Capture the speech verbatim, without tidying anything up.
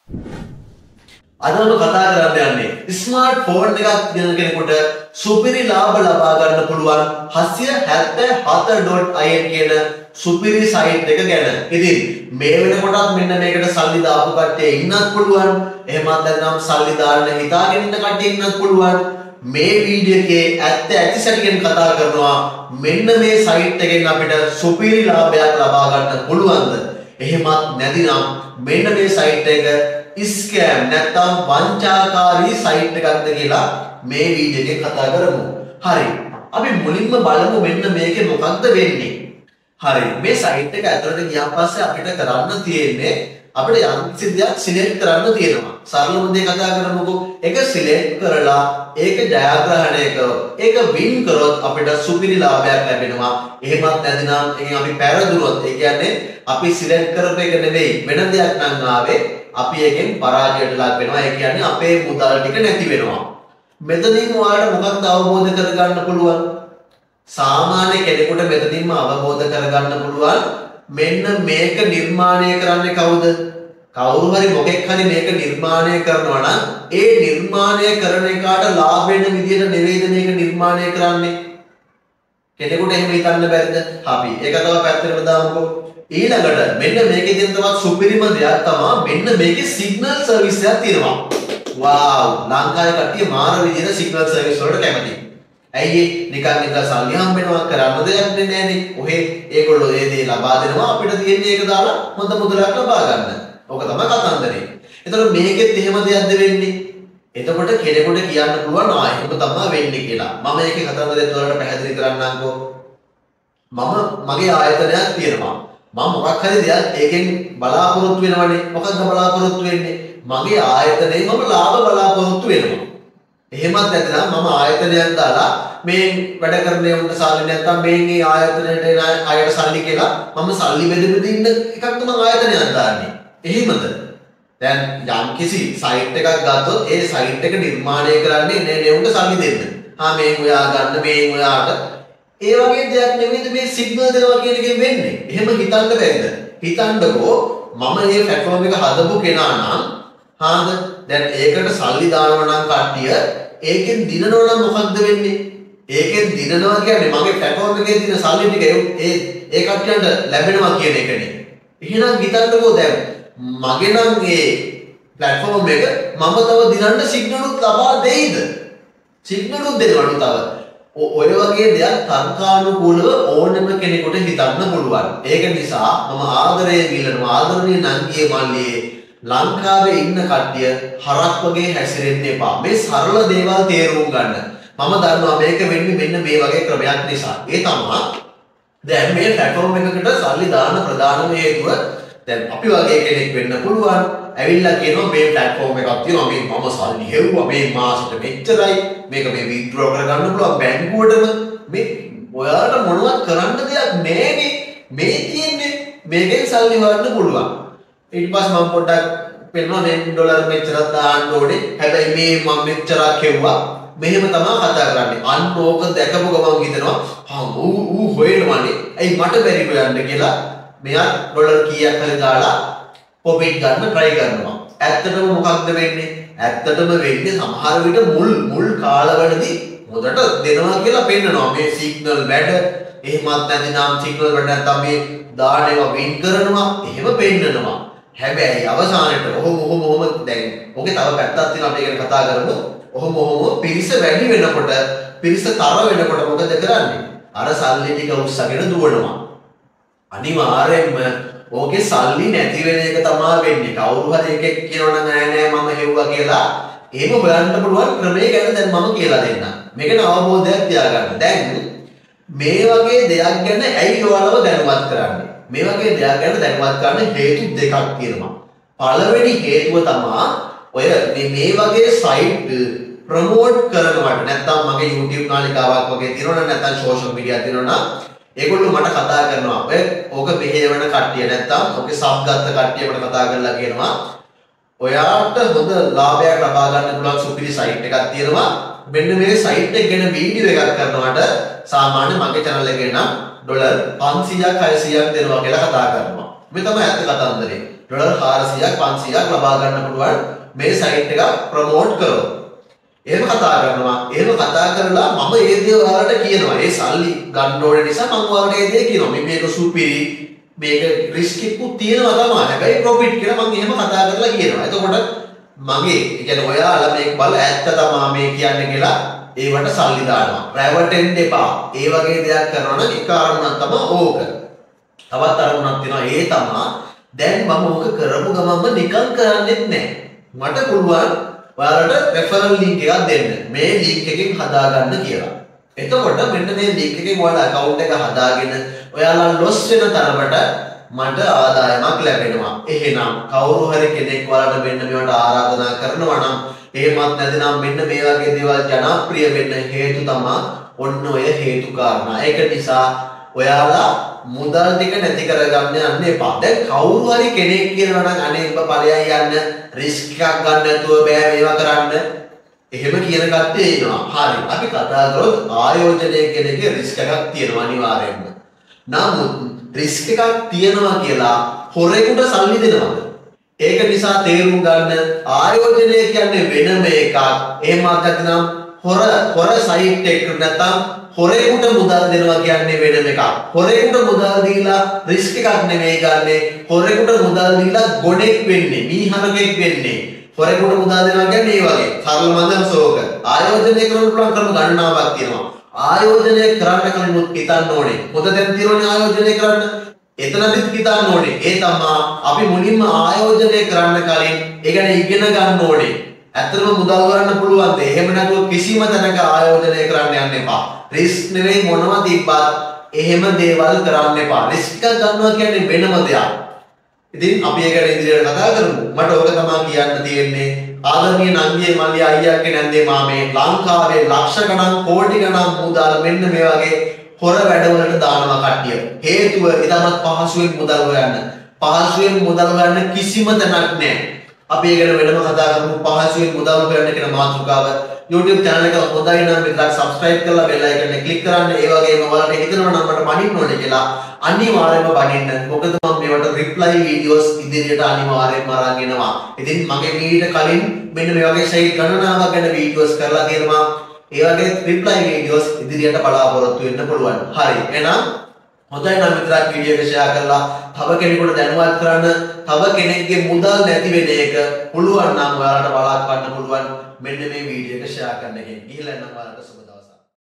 අදම කතා කරන්න යන්නේ ස්මාර්ට් ෆෝන් එකක් තියෙන කෙනෙකුට සුපිරි ලාභ ලබා ගන්න පුළුවන් හත්සිය හැත්තෑ හතර ඩොට් අයි එන් කියන සුපිරි සයිට් එක ගැන. ඉතින් මේ වෙනකොටත් මෙන්න මේකට සල්ලි දාපු කට්ටිය ඉන්නත් පුළුවන්. එහෙමත් නැත්නම් සල්ලි දාන්න හිතාගෙන ඉන්න කට්ටිය ඉන්නත් පුළුවන්. මේ වීඩියෝ එකේ ඇත්ත ඇති සැටියෙන් කතා කරනවා මෙන්න මේ සයිට් එකෙන් අපිට සුපිරි ලාභයක් ලබා ගන්න පුළුවන්ද? එහෙමත් නැතිනම් මෙන්න මේ සයිට් එක ස්කෑම් නැත්නම් වංචාකාරී සයිට් එකක්ද කියලා මේ වීඩියෝ එකේ කතා කරමු. හරි. අපි මුලින්ම බලමු මෙන්න මේකේ මොකක්ද වෙන්නේ. හරි. මේ සයිට් එක ඇතුළට ගියාන් පස්සේ අපිට කරන්න තියෙන්නේ අපිට යම් කිසි දෙයක් සිලෙක්ට් කරන්න තියෙනවා. සරලම දේ කතා කරමුකෝ. ඒක සිලෙක්ට් කරලා ඒක ජයග්‍රහණය කරොත් ඒක වින් කරොත් අපිට සුපිරි ලාභයක් ලැබෙනවා. එහෙමත් නැතිනම් එකින් අපි පෙරදුනොත් ඒ කියන්නේ අපි සිලෙක්ට් කරපු එක නෙවෙයි වෙන දෙයක් නම් ආවේ අපි එකෙන් පරාජයට ලක් වෙනවා. ඒ කියන්නේ අපේ මුදල් ටික නැති වෙනවා. මෙතනින් ඔයාලට මොකක්ද අවබෝධ කරගන්න පුළුවන්? සාමාන්‍ය කෙනෙකුට මෙතනින්ම අවබෝධ කරගන්න පුළුවන් මෙන්න මේක නිර්මාණය කරන්නේ කවුද? කවුරු හරි මොකෙක් හරි මේක නිර්මාණය කරනවා නම් ඒ නිර්මාණය කරන එකට ලාභ වෙන විදිහට නෙවෙයිද මේක නිර්මාණය කරන්නේ? කෙනෙකුට එහෙම හිතන්න බැරිද? අපි ඒක තව පැත්තකට දාමුකෝ. ඊළඟට මෙන්න මේකේ තියෙන තවත් සුපිරිම දෙයක් තමයි මෙන්න මේකේ සිග්නල් සර්විස් එකක් තියෙනවා. වාව්! ලංකාවේ කට්ටිය මාර විදිහට සිග්නල් සර්විස් වලට කැමතියි. ඇයි ඒ නිකන් ඉඳලා සල්ලි හම්බෙනවා කරන්න දෙයක් නෑනේ. ඔහෙ ඒගොල්ලෝ ඒ දේ ලබා දෙනවා අපිට තියෙන්නේ ඒක දාලා හොඳ මුදලක් ලබා ගන්න. ඕක තමයි කතන්දරේ. එතකොට මේකෙත් එහෙම දෙයක්ද වෙන්නේ? එතකොට කෙනෙකුට කියන්න පුළුවන් ආ එහෙම තමයි වෙන්නේ කියලා. මම ඒකේ කතන්දරේ වලට පැහැදිලි කරන්නම්කෝ. මම මගේ ආයතනයක් තියෙනවා. මම මොකක් හරි දෙයක් ඒකෙන් බලාපොරොත්තු වෙනවනේ. මොකක්ද බලාපොරොත්තු වෙන්නේ? මගේ ආයතනයේ මම ලාභ බලාපොරොත්තු වෙනවා. එහෙමත් නැත්නම් මම ආයතනයක් දාලා මේ වැඩ කරන්නේ උන්ට සල්ලි නැත්නම් මේන්ගේ ආයතනයට එන අයට සල්ලි කියලා මම සල්ලි බෙද බෙද ඉන්න එකක් තමයි ආයතනයක් දාන්නේ. එහෙමද? දැන් යම් කිසි සයිට් එකක් ගත්තොත් ඒ සයිට් එක නිර්මාණය කරන්නේ නේ නේ උන්ට සල්ලි දෙන්න. හා මේ ඔයා ගන්න මේ ඔයාට ඒ වගේ දෙයක් නෙමෙයිද මේ සිග්නල් දෙනවා කියන එකෙන් වෙන්නේ. එහෙම හිතන්න බැරිද? හිතන්නකෝ මම මේ ප්ලැට්ෆෝම් එක හදපු කෙනා නම් හාද දැන් ඒකට සල්ලි දානවා නම් කට්ටිය ඒකෙන් දිනනවා නම් මොකක්ද වෙන්නේ? ඒකෙන් දිනනවා කියන්නේ මගේ ප්ලැට්ෆෝම් එකේ තියෙන සල්ලි ටික ඒ ඒ කට්ටියන්ට ලැබෙනවා කියන එකනේ. එහෙනම් හිතන්නකෝ දැන් මගේ නම් මේ ප්ලැට්ෆෝම් එක මම තව දිනන්න සිග්නලුත් ලබා දෙයිද? සිග්නලුත් දෙනවලු තව. ඔය වගේ දෙයක් තර්කානුකූලව ඕනම කෙනෙකුට හිතන්න පුළුවන්. ඒක නිසා මම ආදරයෙන් ඉල්ලනවා ආදරණීය නංගියේ මල්ලියේ ලංකාවේ ඉන්න කට්ටිය හරක් වගේ හැසිරෙන්න එපා. මේ සරල දේවල් තේරුම් ගන්න. මම දන්නවා මේක වෙන්නේ මෙන්න මේ වගේ ක්‍රමයක් නිසා. ඒ තමයි දැන් මේ ප්ලැට්ෆෝම් එකකට සල්ලි දාන ප්‍රධානම හේතුව දැන් අපි වගේ කෙනෙක් වෙන්න පුළුවන්. ඇවිල්ලා කියනවා මේ ප්ලැට්ෆෝම් එකක් තියෙනවා මේ මම සල්ලි හෙව්වා මේ මාසෙට මෙච්චරයි මේක මේ විත්ඩ්‍රෝ කරගන්න පුළුවන් බැංකුවටම මේ ඔයාලට මොනවත් කරන්න දෙයක් නැහැනේ. මේ තියෙන්නේ මේකෙන් සල්ලි වඩන්න පුළුවන්. ඊට පස්සේ මම පොඩ්ඩක් පෙන්නනවා මේ ඩොලර් මෙච්චරක් දාන්න ඕනේ. හැබැයි මේ මම මෙච්චරක් හෙව්වා. මෙහෙම තමයි කතා කරන්නේ. අන්න ඕක දැකපු ගමන් හිතනවා හා ඌ ඌ හොයනවානේ. ඇයි මට බැරි හොයන්න කියලා මෙයා ඩොලර් කීයක් හරි දාලා පොපිට් ගන්න try කරනවා. ඇත්තටම මොකක්ද වෙන්නේ? ඇත්තටම වෙන්නේ සමහර විට මුල් මුල් කාලවලදී හොදට දෙනවා කියලා පෙන්නනවා. මේ සිග්නල් වැඩ එහෙමත් නැතිනම් සිග්නල් වැඩ නැත්නම් මේ දානවා වින් කරනවා එහෙම පෙන්නනවා. හැබැයි අවසානයේ ඔහොම ඔහොම ඔහොම දැන් ඔගේ තව පැත්තක් තියෙනවා අපි ඒක කතා කරමු. ඔහොම ඔහොම පිරිස වැඩි වෙනකොට පිරිස තර වෙනකොට මොකද කරන්නේ? අර සල්ලි ටික උස්සගෙන දුවනවා. අනිවාර්යෙන්ම ඕකේ සල්ලි නැති වෙන එක තමයි වෙන්නේ. කවුරු හරි එකෙක් කියනවා නම් නෑ නෑ මම හෙව්වා කියලා එහෙම හොයන්න පුළුවන් ක්‍රමය ගැන දැන් මම කියලා දෙන්නම්. මේකන අවබෝධයක් තියාගන්න. දැන් මේ වගේ දෙයක් ගැන ඇයි ඔයාලව දැනුවත් කරන්නේ? මේ වගේ දෙයක් ගැන දැනුවත් කරන්න හේතු දෙකක් තියෙනවා. පළවෙනි හේතුව තමයි ඔය මේ මේ වගේ සයිට් ප්‍රොමෝට් කරනවට නැත්නම් මගේ YouTube නාලිකාවක් වගේ තියෙනවා නැත්නම් සෝෂල් මීඩියා තියෙනවා නම් ඒගොල්ලෝ මට කතා කරනවා ඔය ඕක මෙහෙවන කට්ටිය නැත්නම් ඔගේ සබ් ගත්ත කට්ටිය මට කතා කරලා කියනවා ඔයාට හොඳ ලාභයක් ලබා ගන්න පුළුවන් සුපිරි සයිට් එකක් තියෙනවා මෙන්න මේ සයිට් එක ගැන වීඩියෝ එකක් කරනවාට සාමාන්‍ය මගේ channel එකේ නම් ඩොලර් පන්සීයක් හයසීයක් දෙනවා කියලා කතා කරනවා මේ තමයි ඇත්ත කතන්දරේ ඩොලර් හාරසියයක් පන්සීයක් ලබා ගන්න පුළුවන් මේ සයිට් එක ප්‍රොමෝට් කරොත්. එහෙම කතා කරනවා. එහෙම කතා කරලා මම ඒ දේ ඔයාලට කියනවා. ඒ සල්ලි ගන්න ඕන නිසා මම ඔයාලට ඒ දේ කියනවා. මේ මේක සුපිරි මේක රිස්ක් එකක් තියෙනවා තමයි. හැබැයි ප්‍රොෆිට් කියලා මම එහෙම කතා කරලා කියනවා. එතකොට මගේ ඒ කියන්නේ ඔයාලා මේක බල ඇත්ත තමයි මේ කියන්නේ කියලා ඒවට සල්ලි දානවා. රැවටෙන්න එපා. ඒ වගේ දෙයක් කරනවා නම් එක අරමුණක් තමයි ඕක. තවත් අරමුණක් තියෙනවා. ඒ තමයි දැන් මම ඕක කරපු ගමන්ම නිකන් කරන්නෙත් නැහැ. මට පුළුවන් ඔයාලට රෙෆරල් ලින්ක් එකක් දෙන්න. මේ ලින්ක් එකෙන් හදාගන්න කියලා. එතකොට මෙන්න මේ ලින්ක් එකෙන් ඔයාලා account එක හදාගෙන ඔයාලා ලොස් වෙන තරමට මට ආදායමක් ලැබෙනවා. එහෙනම් කවුරු හරි කෙනෙක් ඔයාලට මෙන්න මේවට ආරාධනා කරනවා නම් එහෙමත් නැත්නම් මෙන්න මේ වගේ දේවල් ජනප්‍රිය වෙන්න හේතු තමයි ඔන්න ඔය හේතු කාරණා. ඒක නිසා ඔයාලා මුදල් ටික නැති කරගන්න යන්න එපා. දැන් කවුරු හරි කෙනෙක් කියනවා නම් අනේ ඔබ ඵලයන් යන්න රිස්ක් එකක් ගන්න නැතුව බෑ මේවා කරන්න. එහෙම කියන කට්ටිය ඉන්නවා. හරි. අපි කතා කරොත් ආයෝජනය කියන එකේ රිස්ක් එකක් තියෙනවා අනිවාර්යයෙන්ම. නමුත් රිස්ක් එකක් තියෙනවා කියලා හොරෙකුට සල්ලි දෙනවද? ඒක නිසා තේරුම් ගන්න ආයෝජනය කියන්නේ වෙනම එකක්. එහෙම නැත්නම් හොර හොර සයිට් එකක නැත්නම් හොරෙකුට මුදල් දෙනවා කියන්නේ වෙනම එකක්. හොරෙකුට මුදල් දීලා රිස්ක් එකක් නෙමෙයි ගන්නෙ. හොරෙකුට මුදල් දීලා ගොඩෙක් වෙන්නේ, මීහරකෙක් වෙන්නේ. හොරෙකුට මුදල් දෙනවා කියන්නේ මේ වගේ. සරල මන්දම ශෝක. ආයෝජනය කරන්න පුළුවන් ක්‍රම ගණනාවක් තියෙනවා. ආයෝජනය කරන්න කලින් හිතන්න ඕනේ. පොත දැන් තියෙනවනේ ආයෝජනය කරන්න. එතනදිත් හිතන්න ඕනේ. ඒ තමයි අපි මුලින්ම ආයෝජනය කරන්න කලින් ඒ ගැන ඉගෙන ගන්න ඕනේ. ඇත්තටම මුදල් ගන්න පුළුවන්ද? එහෙම නැතුව කිසිම තැනක ආයෝජනය කරන්න යන්න එපා. රිස්ක් නෙවෙයි මොනවා තිබ්බත් එහෙම දේවල් කරන්න එපා. රිස්ක් එක ගන්නවා කියන්නේ වෙනම දෙයක්. ඉතින් අපි ඒක ගැන ඉදිරියට කතා කරමු. මට ඕක තමයි කියන්න තියෙන්නේ. ආදරණීය නංගියේ මල්ලි අයියාගේ නැන්දේ මාමේ ලංකාවේ ලක්ෂ ගණන් කෝටි ගණන් මුදල් මෙන්න මේ වගේ හොර වැඩවලට දානවා කට්ටිය. හේතුව ඊටමත් පහසුවෙන් මුදල් හොයන්න. පහසුවෙන් මුදල් ගන්න කිසිම තැනක් නැහැ. අපි ඒක ගැන වෙනම කතා කරමු. පහසුවෙන් මුදල් හොයන්න කියන මාතෘකාව YouTube channel එක හොඳයි නම් මේක subscribe කරලා bell icon එක click කරන්න. ඒ වගේම ඔයාලට හිතෙනවා නම් මට බනින්න ඕනේ කියලා අනිවාර්යයෙන්ම බනින්න. මොකද මම මේවට reply videos ඉදිරියට අනිවාර්යයෙන්ම අරන් එනවා. ඉතින් මගේ වීඩියෝ කලින් මෙන්න මේ වගේ site ගණනාවක් ගැන videos කරලා තියෙනවා. ඒ වගේ reply videos ඉදිරියට බලාපොරොත්තු වෙන්න පුළුවන්. හරි. එහෙනම් හොඳයි නම් විතරක් වීඩියෝ එක share කරලා තව කෙනෙකුට දැනුවත් කරන්න, තව කෙනෙක්ගේ මුදල් නැති වෙන එක පුළුවන් නම් ඔයාලට බලන්න පුළුවන්. මෙන්න මේ වීඩියෝ එක share කරන්න එකෙන්. ගිහිල්ලා නම් ඔයාලට